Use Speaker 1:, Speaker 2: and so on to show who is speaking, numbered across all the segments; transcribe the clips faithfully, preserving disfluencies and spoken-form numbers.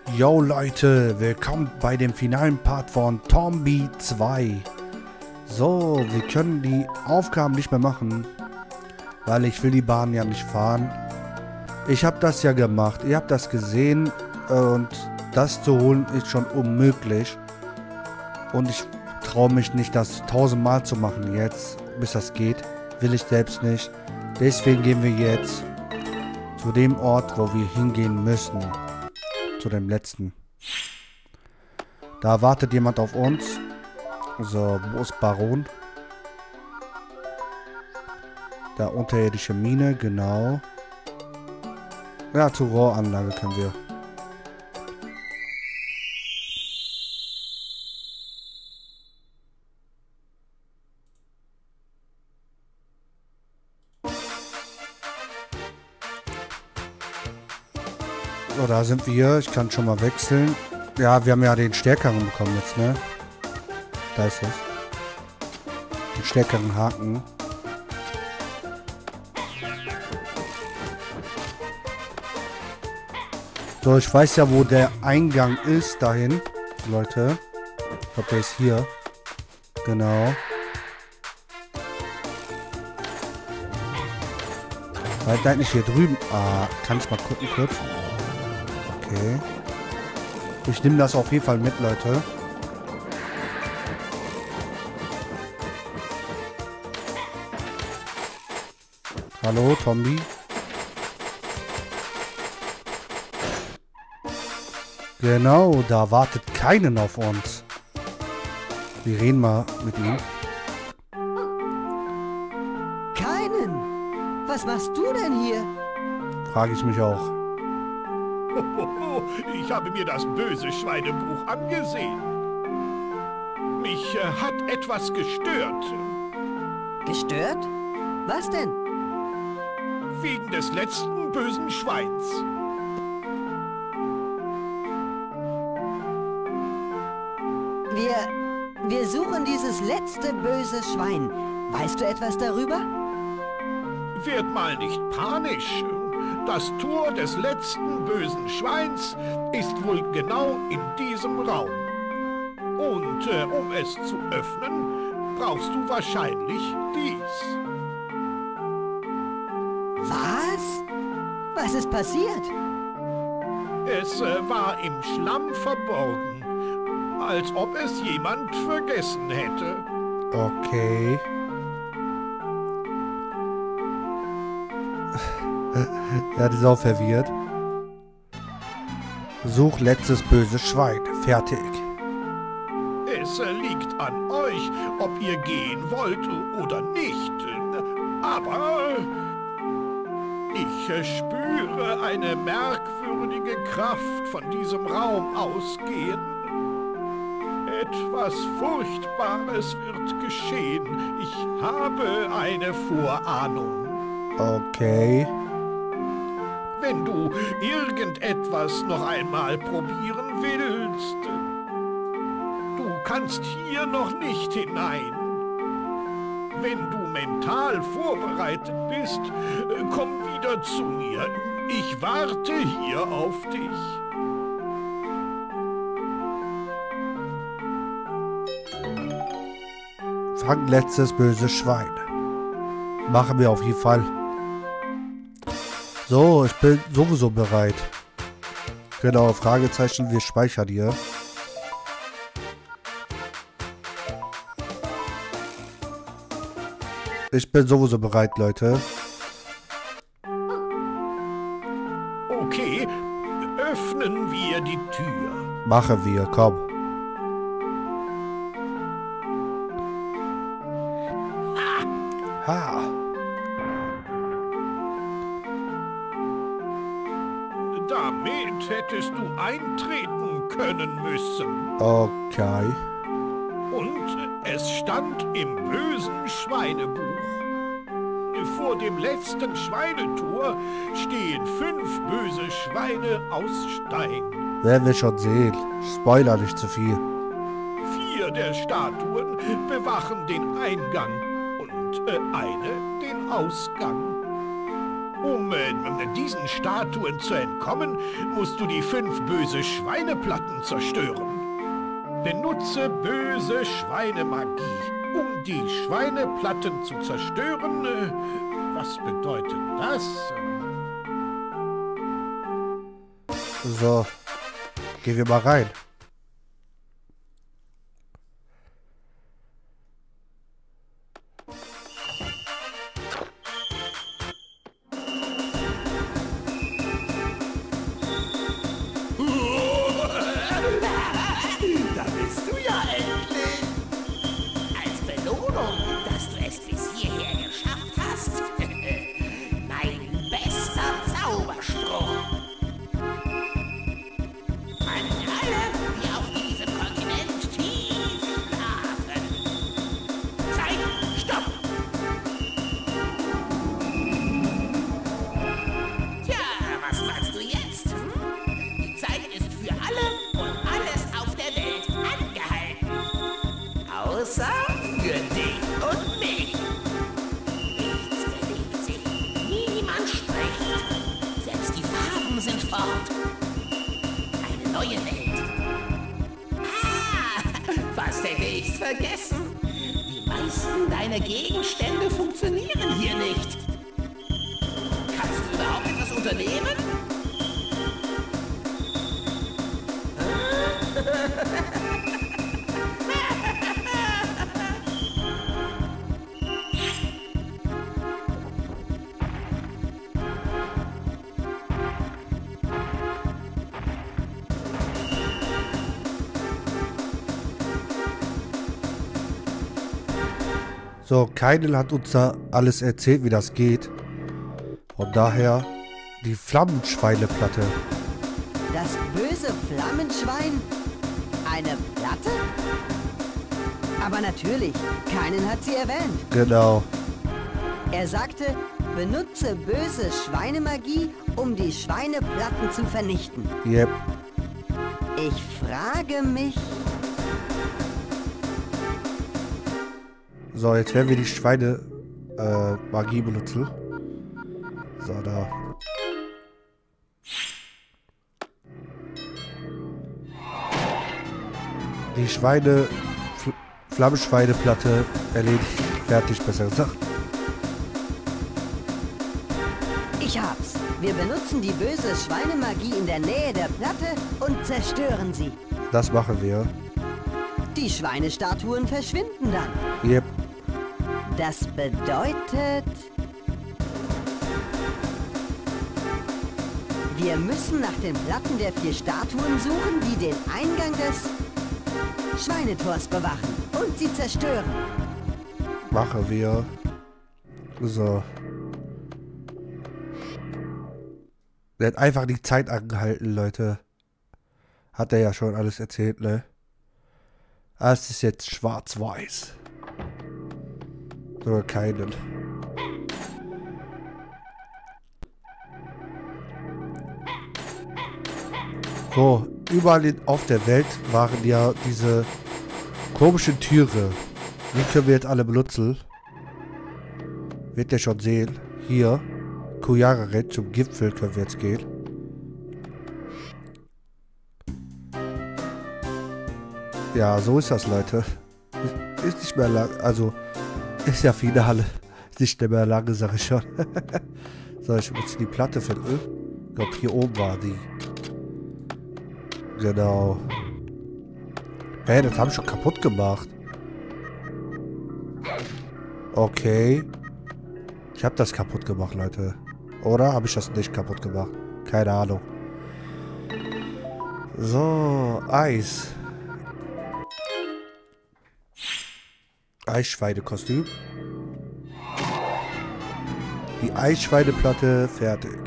Speaker 1: Yo Leute, willkommen bei dem finalen Part von Tombi zwei. So, wir können die Aufgaben nicht mehr machen, weil ich will die Bahn ja nicht fahren. Ich habe das ja gemacht, ihr habt das gesehen und das zu holen ist schon unmöglich. Und ich traue mich nicht, das tausendmal zu machen jetzt, bis das geht. Will ich selbst nicht. Deswegen gehen wir jetzt zu dem Ort, wo wir hingehen müssen. Zu dem letzten. Da wartet jemand auf uns. So, wo ist Baron? Da unterirdische Mine, genau. Ja, zur Rohranlage können wir. So, da sind wir. Ich kann schon mal wechseln. Ja, wir haben ja den stärkeren bekommen jetzt, ne? Da ist es. Den stärkeren Haken. So, ich weiß ja, wo der Eingang ist dahin. Leute. Ich glaube, der ist hier. Genau. Halt nein, nicht hier drüben. Ah, kann ich mal gucken kurz? Okay. Ich nehme das auf jeden Fall mit, Leute. Hallo, Tombi. Genau, da wartet keinen auf uns. Wir reden mal mit ihm.
Speaker 2: Keinen? Was machst du denn hier?
Speaker 1: Frage ich mich auch.
Speaker 3: Ich habe mir das böse Schweinebuch angesehen. Mich äh, hat etwas gestört.
Speaker 2: Gestört? Was denn?
Speaker 3: Wegen des letzten bösen Schweins.
Speaker 2: Wir... wir suchen dieses letzte böse Schwein. Weißt du etwas darüber?
Speaker 3: Werd mal nicht panisch. Das Tor des letzten bösen Schweins ist wohl genau in diesem Raum. Und äh, um es zu öffnen, brauchst du wahrscheinlich dies.
Speaker 2: Was? Was ist passiert?
Speaker 3: Es äh, war im Schlamm verborgen, als ob es jemand vergessen hätte.
Speaker 1: Okay. Ja, die ist auch verwirrt. Such letztes böses Schwein. Fertig.
Speaker 3: Es äh, liegt an euch, ob ihr gehen wollt oder nicht. Aber ich äh, spüre eine merkwürdige Kraft von diesem Raum ausgehen. Etwas Furchtbares wird geschehen. Ich habe eine Vorahnung.
Speaker 1: Okay.
Speaker 3: Wenn du irgendetwas noch einmal probieren willst, du kannst hier noch nicht hinein. Wenn du mental vorbereitet bist, komm wieder zu mir. Ich warte hier auf dich.
Speaker 1: Fang letztes böses Schwein. Machen wir auf jeden Fall. So, ich bin sowieso bereit. Genau, Fragezeichen, wir speichern hier. Ich bin sowieso bereit, Leute.
Speaker 3: Okay, öffnen wir die Tür.
Speaker 1: Machen wir, komm. Ha.
Speaker 3: Damit hättest du eintreten können müssen.
Speaker 1: Okay.
Speaker 3: Und es stand im bösen Schweinebuch. Vor dem letzten Schweinetor stehen fünf böse Schweine aus Stein.
Speaker 1: Werden wir schon sehen. Spoiler nicht zu viel.
Speaker 3: Vier der Statuen bewachen den Eingang und äh, eine den Ausgang. Um äh, diesen Statuen zu entkommen, musst du die fünf böse Schweineplatten zerstören. Benutze böse Schweinemagie, um die Schweineplatten zu zerstören. Äh, was bedeutet das?
Speaker 1: So, gehen wir mal rein.
Speaker 4: Da bist du ja endlich! Als Belohnung, dass du es bis hierher geschafft hast. Mein bester Zauberspruch. An alle, die auf diesem Kontinent tief schlafen. Zeit, stopp! Tja, was machst du jetzt? Hm? Die Zeit ist für alle und alles auf der Welt angehalten. Außer für dich und mich. Nichts bewegt sich, niemand spricht. Selbst die Farben sind fort. Eine neue Welt. Ah, fast hätte ich's vergessen. Die meisten deiner Gegenstände funktionieren hier nicht. Kannst du überhaupt etwas unternehmen?
Speaker 1: So, Kainel hat uns da alles erzählt, wie das geht. Von daher die Flammenschweineplatte.
Speaker 2: Das böse Flammenschwein? Eine Platte? Aber natürlich, keinen hat sie erwähnt.
Speaker 1: Genau.
Speaker 2: Er sagte, benutze böse Schweinemagie, um die Schweineplatten zu vernichten.
Speaker 1: Yep.
Speaker 2: Ich frage mich...
Speaker 1: So, jetzt werden wir die Schweine äh, Magie benutzen. So, da. Die Schweine... Fl Flammenschweineplatte erledigt. Fertig, besser gesagt.
Speaker 2: Ich hab's. Wir benutzen die böse Schweinemagie in der Nähe der Platte und zerstören sie.
Speaker 1: Das machen wir.
Speaker 2: Die Schweinestatuen verschwinden dann.
Speaker 1: Yep.
Speaker 2: Das bedeutet... Wir müssen nach den Platten der vier Statuen suchen, die den Eingang des Schweinetors bewachen und sie zerstören.
Speaker 1: Machen wir. So. Der hat einfach die Zeit angehalten, Leute. Hat er ja schon alles erzählt, ne? Es ist jetzt schwarz-weiß. Oder keinen. So, überall in, auf der Welt waren ja diese komischen Türe. Die können wir jetzt alle benutzen. Wird ihr schon sehen. Hier. Kujararet, zum Gipfel können wir jetzt gehen. Ja, so ist das, Leute. Ist nicht mehr lang. Also, ist ja Finale. Ist nicht mehr lange, sag ich schon. So, ich muss die Platte finden. Ich glaube, hier oben war die. Genau. Hä, das haben ich schon kaputt gemacht. Okay. Ich habe das kaputt gemacht, Leute. Oder habe ich das nicht kaputt gemacht? Keine Ahnung. So, Eis. Eisschweinekostüm. Die Eisschweineplatte fertig.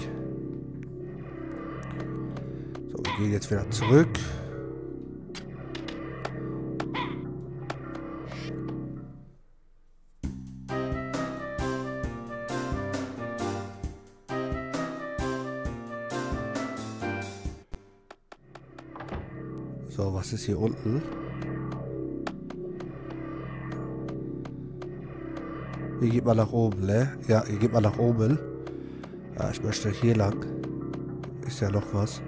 Speaker 1: So, wir gehen jetzt wieder zurück. So, was ist hier unten? Hier geht man nach oben, ne? Ja, hier geht man nach oben. Ah, ich möchte hier lang. Ist ja noch was.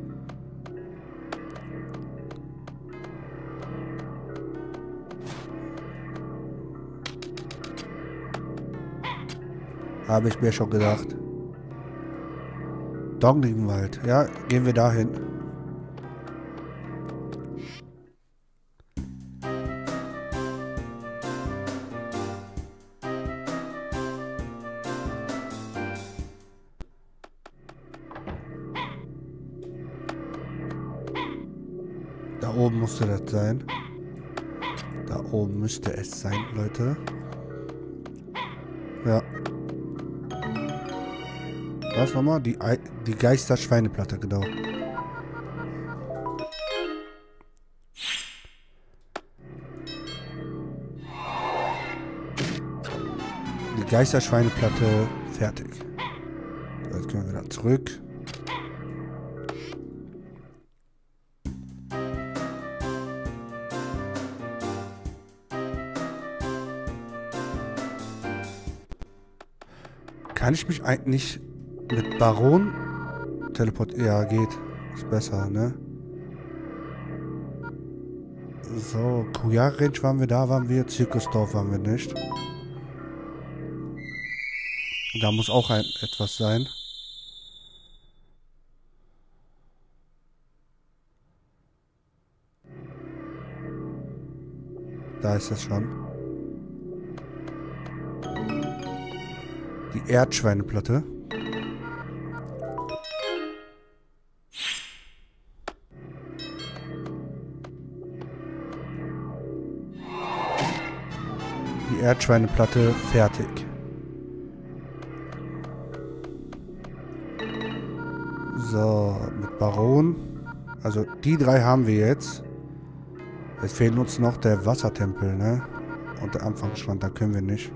Speaker 1: Habe ich mir schon gedacht. Donglingwald. Ja, gehen wir dahin. Da oben musste das sein. Da oben müsste es sein, Leute. Ja. Was nochmal? Die, Ei die Geister-Schweineplatte, genau. Die Geister-Schweineplatte fertig. Jetzt können wir wieder zurück. Kann ich mich eigentlich mit Baron teleportieren? Ja, geht. Ist besser, ne? So, Kujar Range waren wir, da waren wir. Zirkusdorf waren wir nicht. Da muss auch ein etwas sein. Da ist es schon. Die Erdschweineplatte. Die Erdschweineplatte fertig. So, mit Baron. Also die drei haben wir jetzt. Es fehlt uns noch der Wassertempel, ne? Und der Anfangsstrand, da können wir nicht.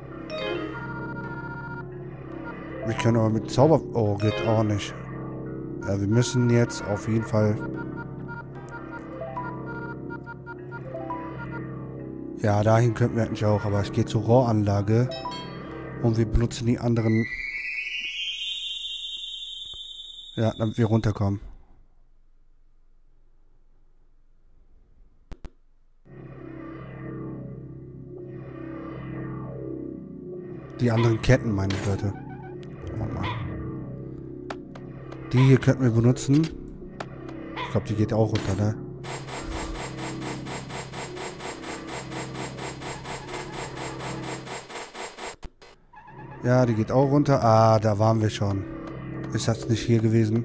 Speaker 1: Wir können aber mit Zauber... Oh, geht auch nicht. Ja, wir müssen jetzt auf jeden Fall... Ja, dahin könnten wir eigentlich auch, aber ich gehe zur Rohranlage. Und wir benutzen die anderen... Ja, damit wir runterkommen. Die anderen Ketten, meine ich, Leute. Oh Mann. Die hier könnten wir benutzen. Ich glaube, die geht auch runter, ne? Ja, die geht auch runter. Ah, da waren wir schon. Ist das nicht hier gewesen?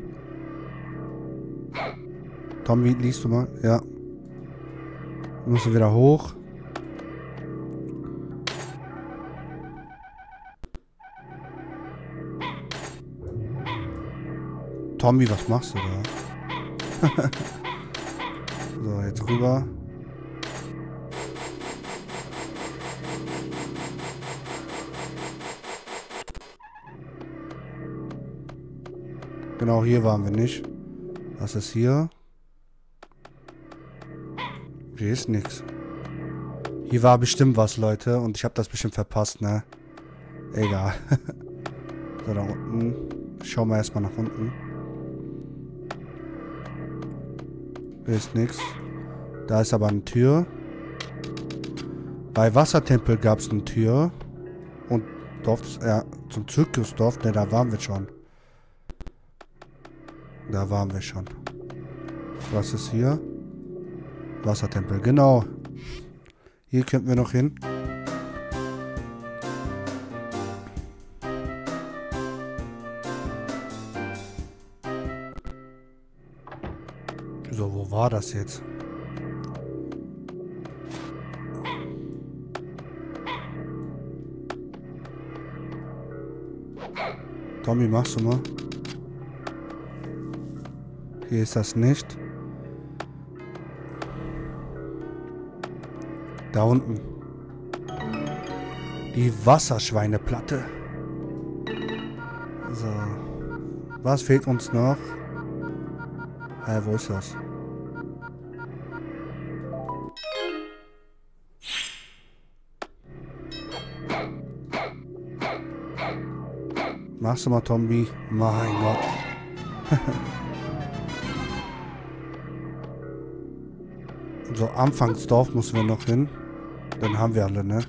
Speaker 1: Tommy, liest du mal? Ja. Müssen wieder hoch. Tommy, was machst du da? So, jetzt rüber. Genau, hier waren wir nicht. Was ist hier? Hier ist nichts. Hier war bestimmt was, Leute. Und ich habe das bestimmt verpasst, ne? Egal. So, da unten. Schauen wir erstmal nach unten. Hier ist nichts. Da ist aber eine Tür. Bei Wassertempel gab es eine Tür. Und Dorf, ja, zum Zirkusdorf, ne, da waren wir schon. Da waren wir schon. Was ist hier? Wassertempel, genau. Hier könnten wir noch hin. So, wo war das jetzt? Tommy, machst du mal? Hier ist das nicht. Da unten. Die Wasserschweineplatte. So. Was fehlt uns noch? Hä, wo ist das? Machst du mal, Tombi? Mein Gott. So, Anfangsdorf müssen wir noch hin. Dann haben wir alle, ne?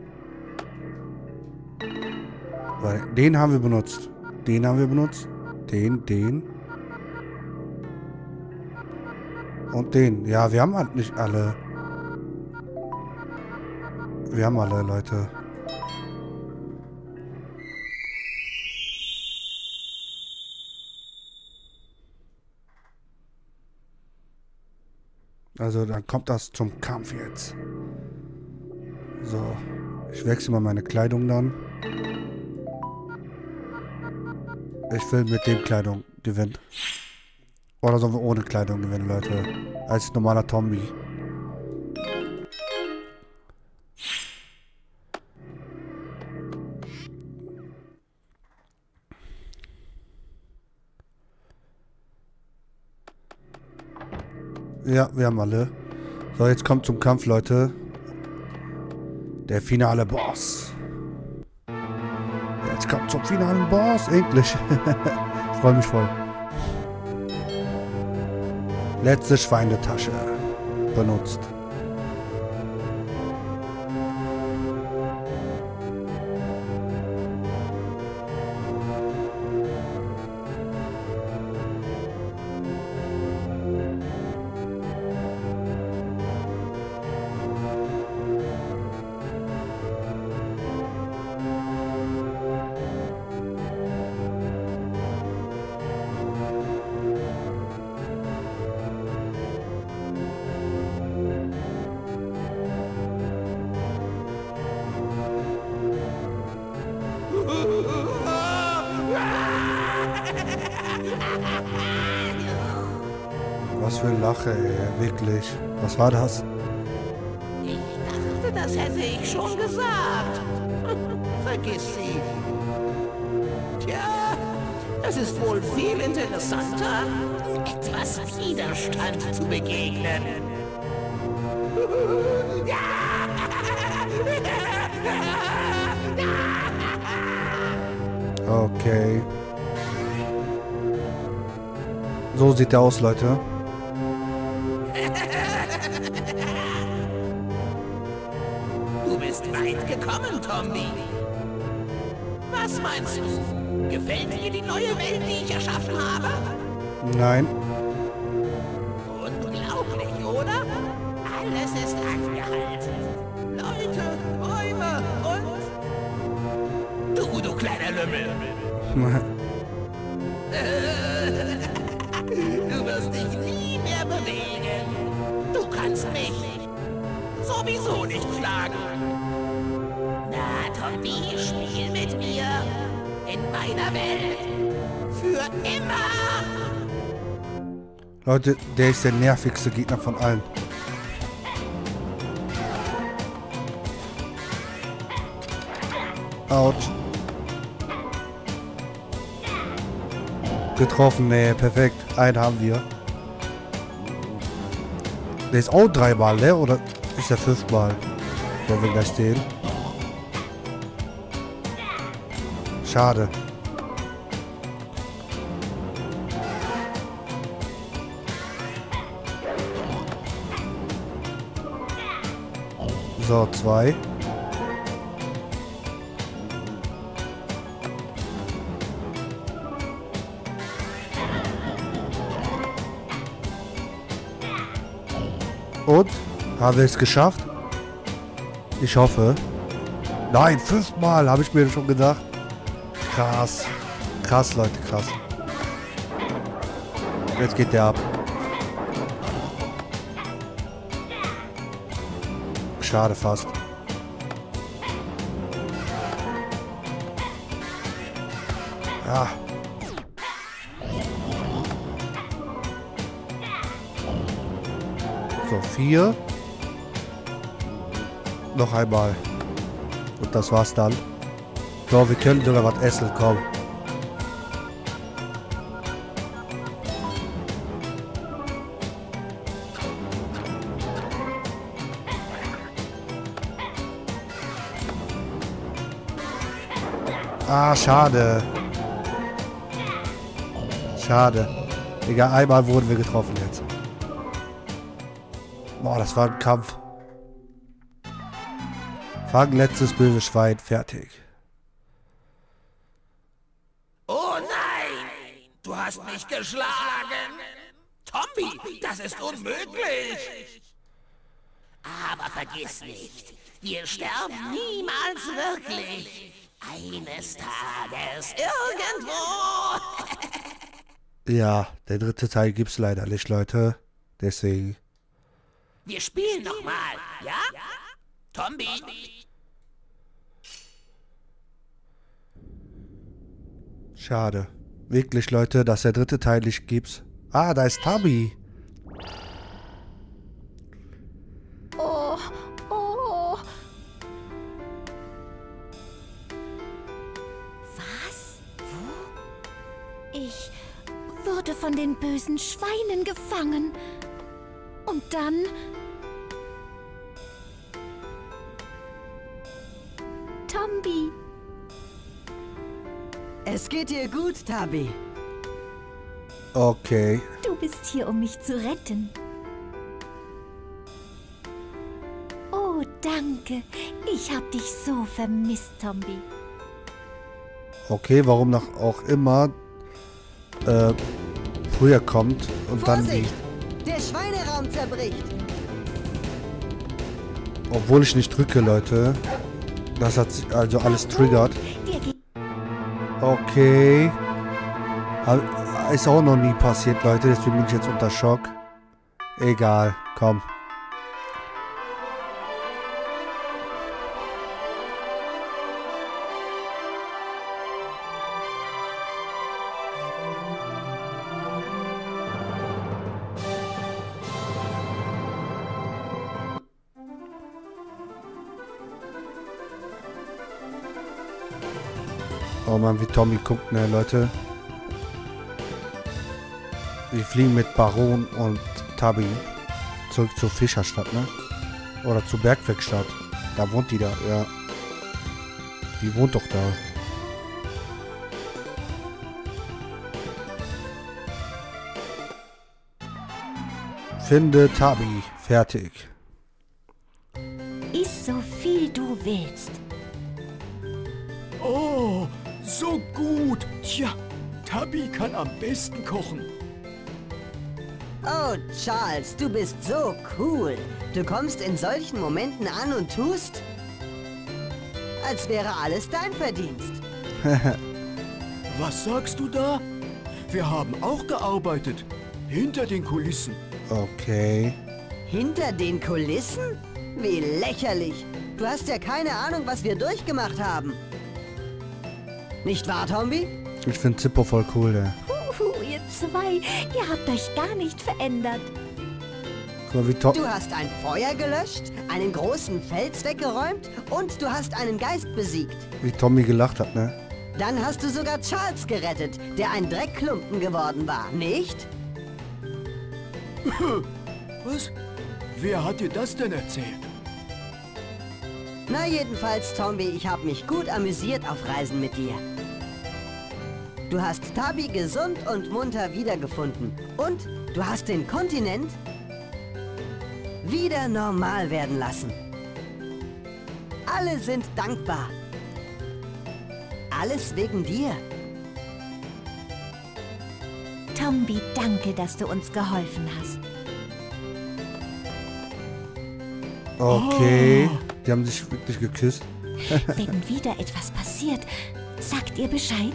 Speaker 1: Weil den haben wir benutzt. Den haben wir benutzt. Den, den. Und den. Ja, wir haben halt nicht alle. Wir haben alle, Leute. Also, dann kommt das zum Kampf jetzt. So. Ich wechsle mal meine Kleidung dann. Ich will mit dem Kleidung gewinnen. Oder sollen wir ohne Kleidung gewinnen, Leute? Als normaler Tombi. Ja, wir haben alle. So, jetzt kommt zum Kampf, Leute. Der finale Boss. Jetzt kommt zum finalen Boss. Endlich. Ich freue mich voll. Letzte Schweinetasche. Benutzt. Was für ein Lache, ey. Wirklich. Was war das?
Speaker 4: Ich dachte, das hätte ich schon gesagt. Vergiss sie. Tja, es ist wohl viel interessanter, etwas Widerstand zu begegnen.
Speaker 1: Okay. So sieht der aus, Leute.
Speaker 4: Du bist weit gekommen, Tombi. Was meinst du? Gefällt dir die neue Welt, die ich erschaffen habe?
Speaker 1: Nein.
Speaker 4: Unglaublich, oder? Alles ist angehalten. Leute, Bäume und... Du, du kleiner Lümmel. Du wirst dich nie mehr bewegen. Du kannst mich sowieso nicht schlagen. Na, Tombi, spiel mit mir. In meiner Welt. Für immer.
Speaker 1: Leute, der ist der nervigste Gegner von allen. Autsch. Getroffen, ne, perfekt. Einen haben wir. Der ist auch dreimal, ne? Oder ist der fünfmal? Werden wir gleich sehen. Schade. So, zwei. Und? Haben wir es geschafft? Ich hoffe. Nein, fünfmal, habe ich mir schon gedacht. Krass. Krass, Leute, krass. Jetzt geht der ab. Schade fast. Ja. So, vier. Noch einmal. Und das war's dann. So, wir können sogar was essen, komm. Ah, schade. Schade. Egal, einmal wurden wir getroffen jetzt. Boah, das war ein Kampf. Fang letztes böse Schwein, fertig.
Speaker 4: Oh nein! Du hast mich geschlagen! Tombi, das ist unmöglich! Aber vergiss nicht, wir sterben niemals wirklich. Eines Tages irgendwo.
Speaker 1: Ja, der dritte Teil gibt's leider nicht, Leute. Deswegen.
Speaker 4: Wir spielen noch mal, ja? Tombi?
Speaker 1: Schade. Wirklich, Leute, dass der dritte Teil nicht gibt's. Ah, da ist Tabi.
Speaker 5: Oh, oh. Was? Wo? Ich wurde von den bösen Schweinen gefangen. Und dann... Tombi.
Speaker 2: Es geht dir gut, Tabi.
Speaker 1: Okay.
Speaker 5: Du bist hier, um mich zu retten. Oh, danke. Ich hab dich so vermisst, Tombi.
Speaker 1: Okay, warum noch auch immer äh, früher kommt und dann die...
Speaker 2: Vorsicht! Der Schweineraum zerbricht.
Speaker 1: Obwohl ich nicht drücke, Leute. Das hat sich also alles triggert. Okay. Hab, ist auch noch nie passiert, Leute. Deswegen bin ich jetzt unter Schock. Egal, komm. Oh Mann, wie Tommy guckt, ne, Leute. Wir fliegen mit Baron und Tabi zurück zur Fischerstadt, ne? Oder zur Bergwerkstatt. Da wohnt die da, ja. Die wohnt doch da. Finde Tabi. Fertig.
Speaker 5: Iss so viel du willst.
Speaker 6: Oh, so gut. Tja, Tabi kann am besten kochen.
Speaker 2: Oh, Charles, du bist so cool. Du kommst in solchen Momenten an und tust, als wäre alles dein Verdienst.
Speaker 6: Was sagst du da? Wir haben auch gearbeitet. Hinter den Kulissen.
Speaker 1: Okay.
Speaker 2: Hinter den Kulissen? Wie lächerlich. Du hast ja keine Ahnung, was wir durchgemacht haben. Nicht wahr, Tombi?
Speaker 1: Ich finde Zippo voll cool, ne?
Speaker 5: Huhu, ihr zwei, ihr habt euch gar nicht verändert.
Speaker 1: Guck mal, wie Tom...
Speaker 2: Du hast ein Feuer gelöscht, einen großen Fels weggeräumt und du hast einen Geist besiegt.
Speaker 1: Wie Tommy gelacht hat, ne?
Speaker 2: Dann hast du sogar Charles gerettet, der ein Dreckklumpen geworden war, nicht?
Speaker 6: Was? Wer hat dir das denn erzählt?
Speaker 2: Na jedenfalls, Tombi, ich habe mich gut amüsiert auf Reisen mit dir. Du hast Tabi gesund und munter wiedergefunden. Und du hast den Kontinent wieder normal werden lassen. Alle sind dankbar. Alles wegen dir.
Speaker 5: Tombi, danke, dass du uns geholfen hast.
Speaker 1: Okay. Die haben sich wirklich geküsst.
Speaker 5: Wenn wieder etwas passiert, sagt ihr Bescheid?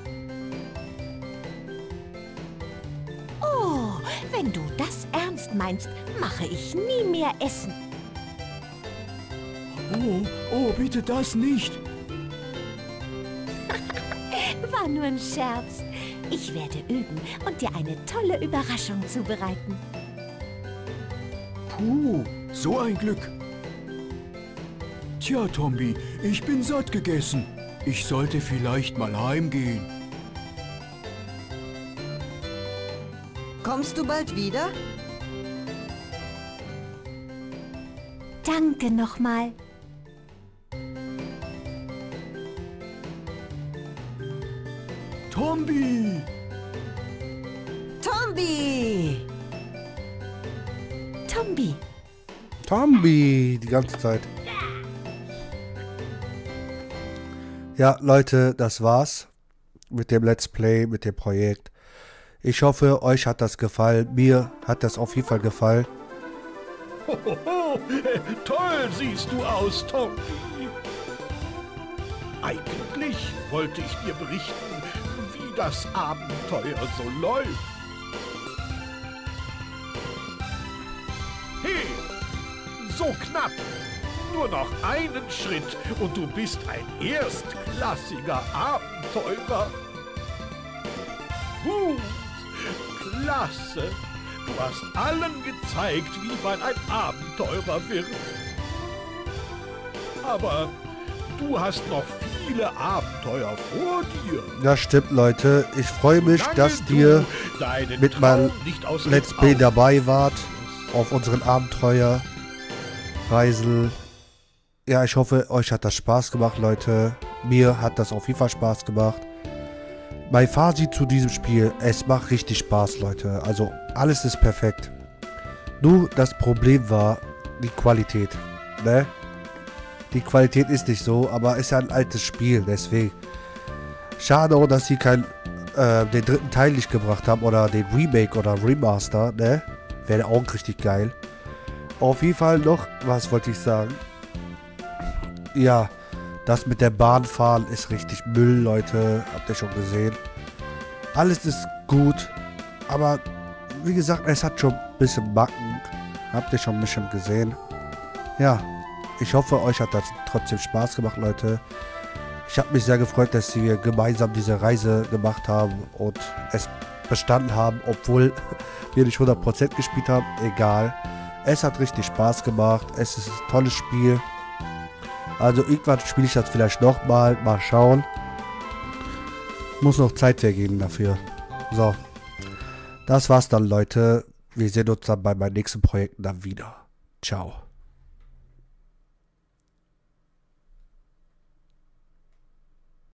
Speaker 5: Oh, wenn du das ernst meinst, mache ich nie mehr Essen.
Speaker 6: Oh, oh, bitte das nicht.
Speaker 5: War nur ein Scherz. Ich werde üben und dir eine tolle Überraschung zubereiten.
Speaker 6: Puh, so ein Glück. Tja, Tombi, ich bin satt gegessen. Ich sollte vielleicht mal heimgehen.
Speaker 2: Kommst du bald wieder?
Speaker 5: Danke nochmal.
Speaker 6: Tombi!
Speaker 2: Tombi!
Speaker 5: Tombi.
Speaker 1: Tombi, die ganze Zeit. Ja, Leute, das war's mit dem Let's Play, mit dem Projekt. Ich hoffe, euch hat das gefallen. Mir hat das auf jeden Fall gefallen.
Speaker 3: Hohoho, toll siehst du aus, Tombi. Eigentlich wollte ich dir berichten, wie das Abenteuer so läuft. Hey, so knapp. Nur noch einen Schritt und du bist ein erstklassiger Abenteurer. Gut, klasse. Du hast allen gezeigt, wie man ein Abenteurer wird. Aber du hast noch viele Abenteuer vor dir.
Speaker 1: Das stimmt, Leute. Ich freue mich, dass ihr mit meinem Let's Play dabei wart. Auf unseren Abenteuerreisen. Ja, ich hoffe, euch hat das Spaß gemacht, Leute. Mir hat das auf jeden Fall Spaß gemacht. Mein Fazit zu diesem Spiel, es macht richtig Spaß, Leute. Also, alles ist perfekt. Nur das Problem war die Qualität, ne? Die Qualität ist nicht so, aber es ist ja ein altes Spiel, deswegen. Schade auch, dass sie kein, äh, den dritten Teil nicht gebracht haben oder den Remake oder Remaster, ne? Wäre auch richtig geil. Auf jeden Fall noch, was wollte ich sagen? Ja, das mit der Bahnfahren ist richtig Müll, Leute. Habt ihr schon gesehen. Alles ist gut. Aber, wie gesagt, es hat schon ein bisschen Macken. Habt ihr schon ein bisschen gesehen. Ja, ich hoffe, euch hat das trotzdem Spaß gemacht, Leute. Ich habe mich sehr gefreut, dass wir gemeinsam diese Reise gemacht haben und es bestanden haben, obwohl wir nicht hundert Prozent gespielt haben. Egal. Es hat richtig Spaß gemacht. Es ist ein tolles Spiel. Also irgendwann spiele ich das vielleicht nochmal. Mal schauen. Muss noch Zeit vergeben dafür. So. Das war's dann, Leute. Wir sehen uns dann bei meinen nächsten Projekten dann wieder. Ciao.